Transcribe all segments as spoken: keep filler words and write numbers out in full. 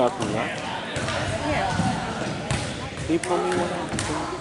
nothing, huh? Yeah. He told me what happened.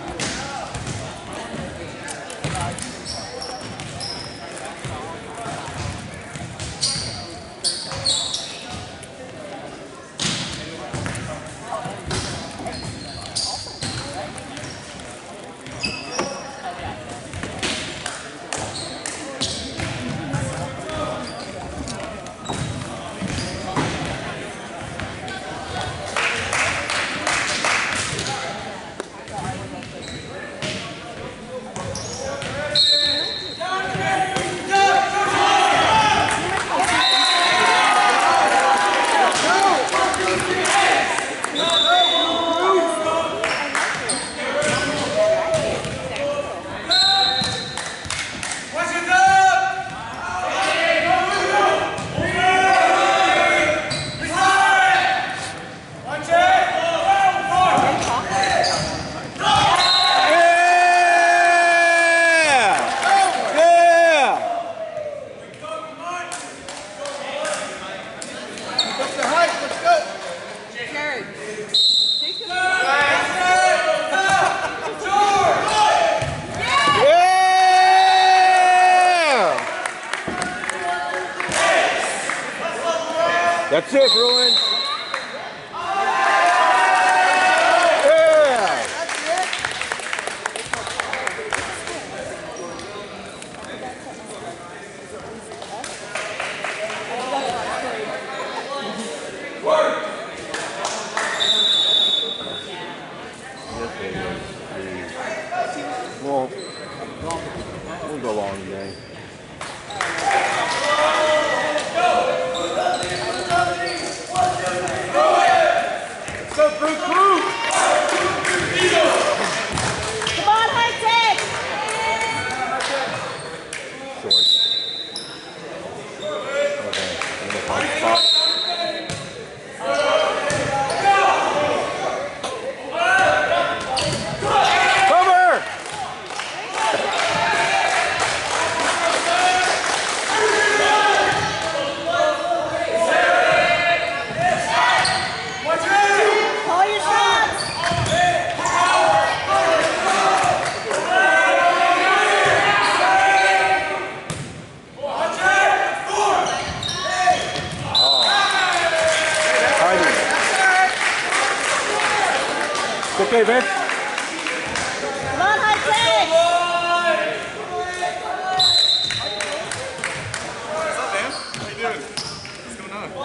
That's it, Bruin. Yeah. That's it. Work. Well, we'll go long today. Okay, Vince. Come on, high take! What's up, man? How you doing? What's going on?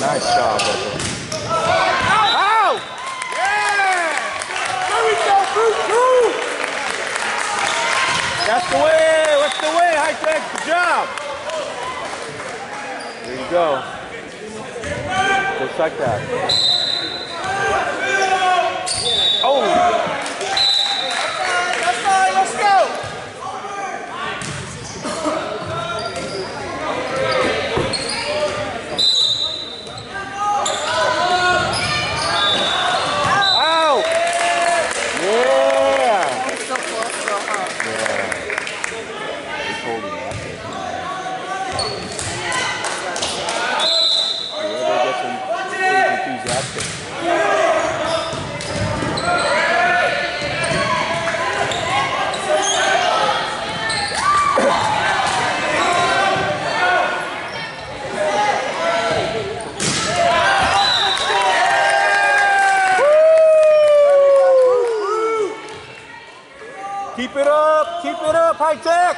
Nice job, brother. Ow! Yeah! There we go, Bruce, Bruce! That's the way! That's the way, High Tech! Good job! There you go. Just like that. Oh! That's fine, let's go! Ow! Yeah! It's so close, so hard. Yeah. They told me that. Whoever gets them enthusiastic. Keep it up, keep it up, High Tech.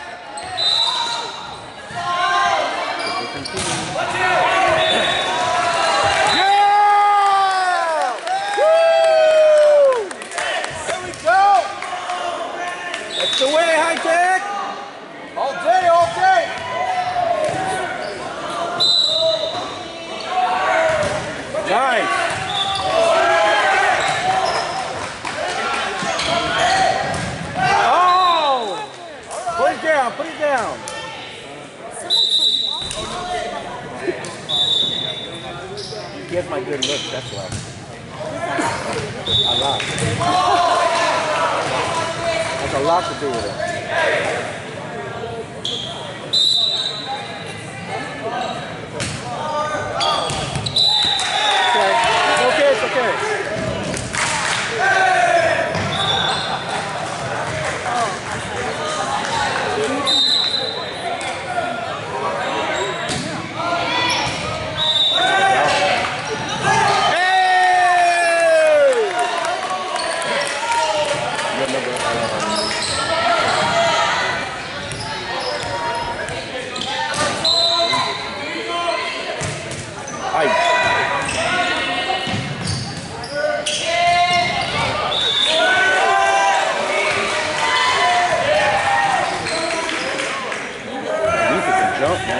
Yeah! Woo! There we go. That's the way, High Tech. All day, all day! Nice. Put it down, put it down. He has my good looks, that's why. A lot. That's a lot to do with it. Okay, it's okay, it's okay. Jump, man.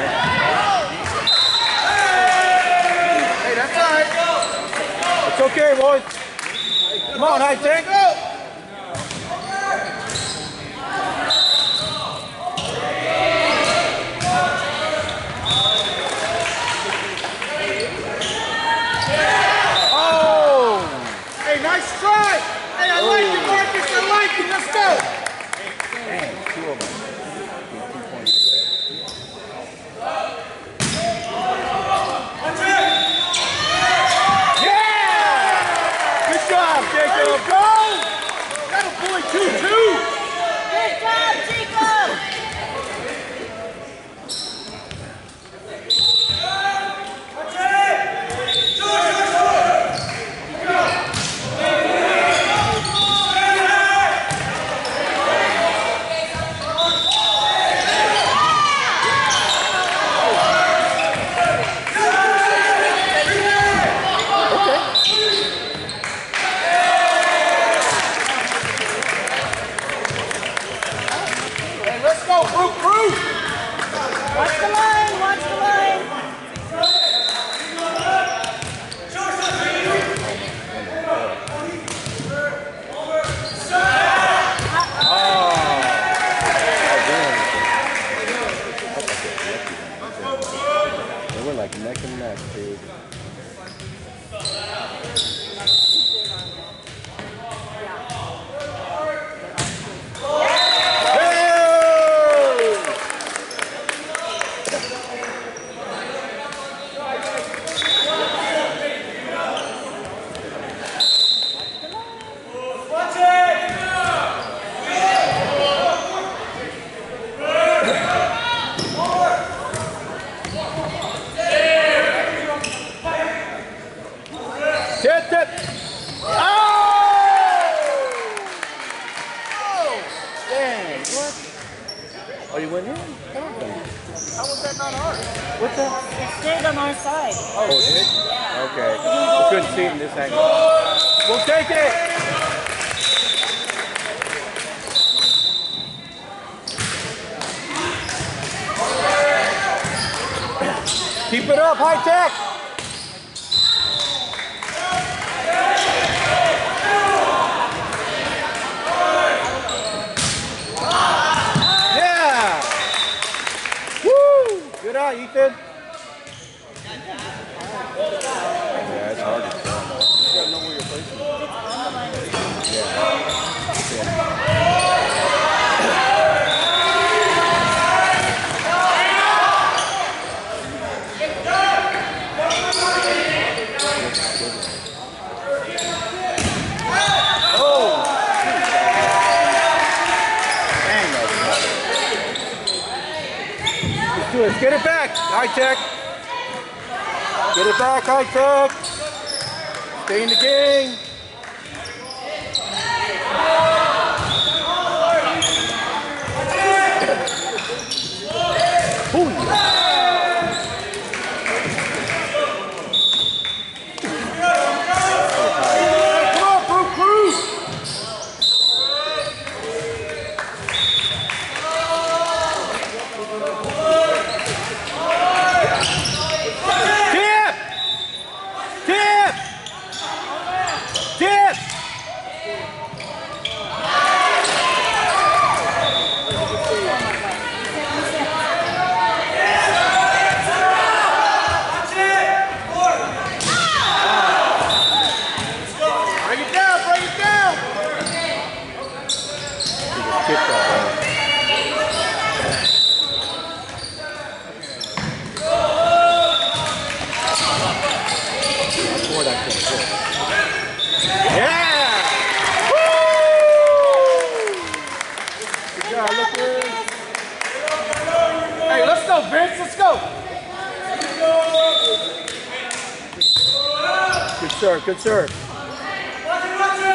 Hey, that's all right. It's okay, boys. Come on, High Tech. Go! Oh! Hey, nice try! Hey, I like it, Marcus, I like it, let's go! Damn, two of them. Two points. Yeah! Good job, Jacob. Go! Got a boy, two, two! Good job, Jacob! Let's go, Brute, Brute! Watch the line, watch the line. They were like neck and neck, dude. What's that? It stayed on our side. Oh, it did? Yeah. Okay. We couldn't see it in this angle. We'll take it! Keep it up, high tech! Yeah! Woo! Good eye, Ethan. Yeah, it's hard to tell. You gotta know where you're placing it. Yeah. Oh! Dang, that's hard. Let's do it. Let's get it back. High tech. Get it back, high tech. Stay in the game. Ooh. Come on, Brew Crew. Tip! Tip! Tip! Bring it down, bring it down! Tip that ball. Score that thing. Yeah! Woo! Good job, look good. Hey, let's go, Vince, let's go. Good serve, good serve. Watch it, watch it!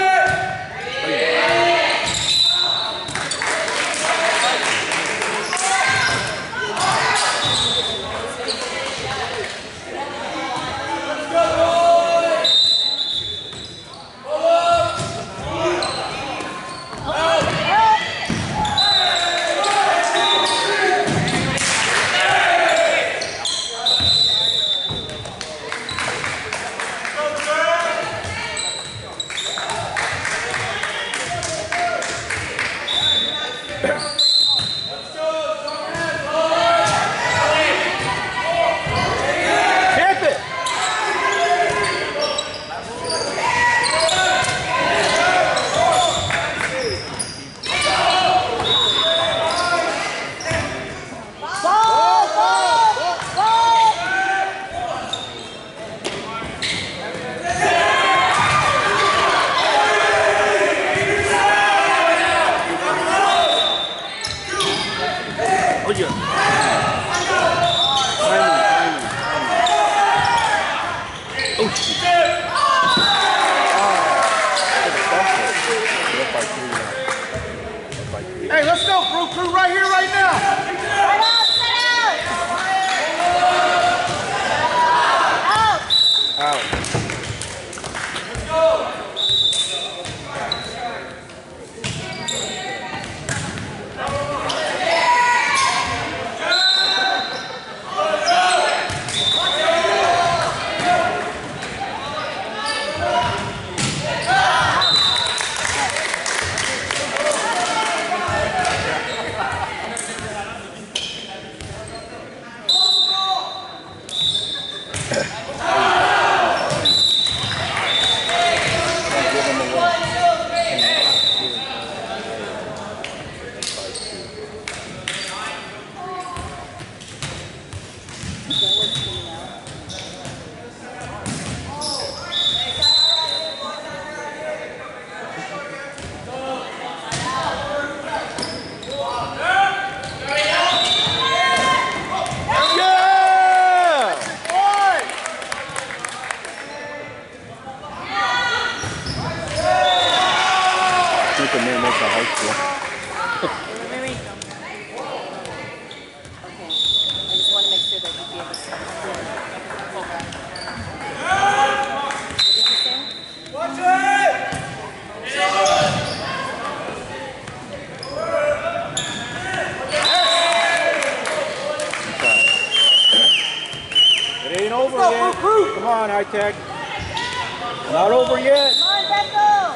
over yet. Come on, high tech. Not over yet. Come on, Bethel.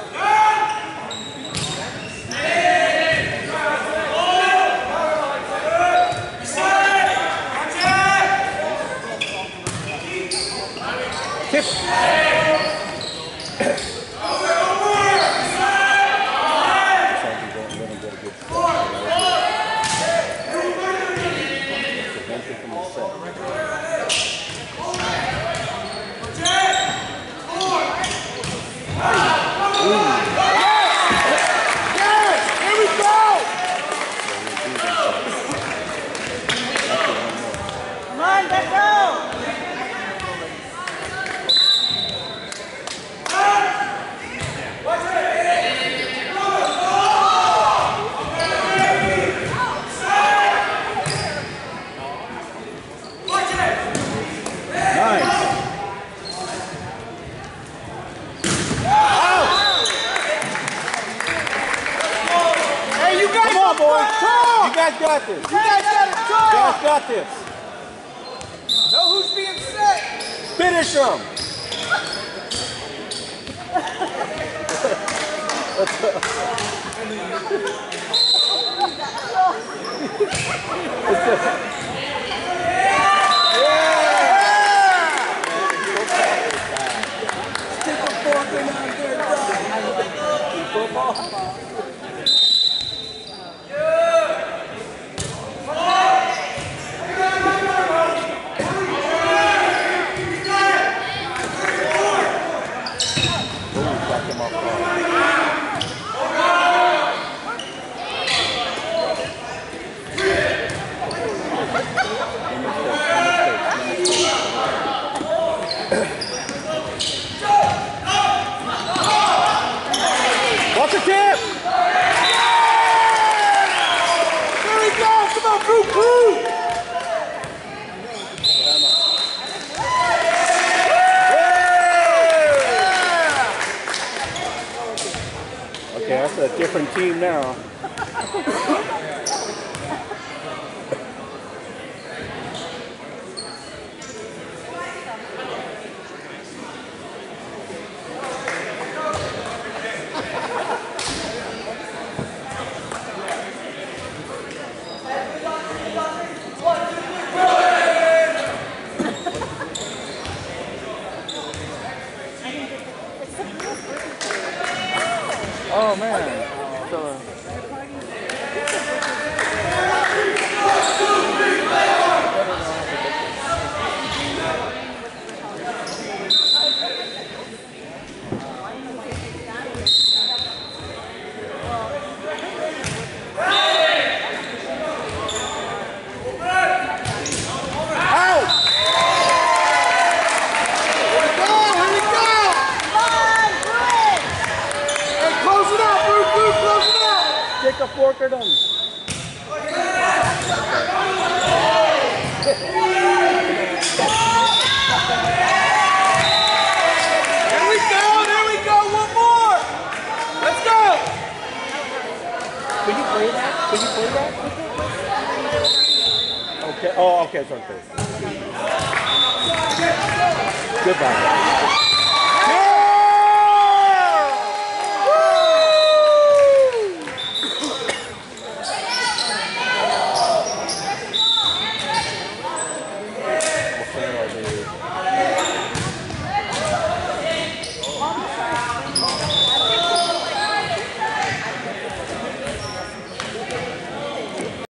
Tip. Come on, Bethel. Boys, you guys got this. You guys got it, You guys got this. Know who's being set. Finish them. Stick a fork in on there, dog. Football. Watch the tip! There we go! Come on, Brew, Brew! Okay, that's a different team now. Oh man. So, take a fork at them. There we go, there we go, one more. Let's go. Can you play that? Can you play that? Okay. Oh, okay. Sorry. Goodbye.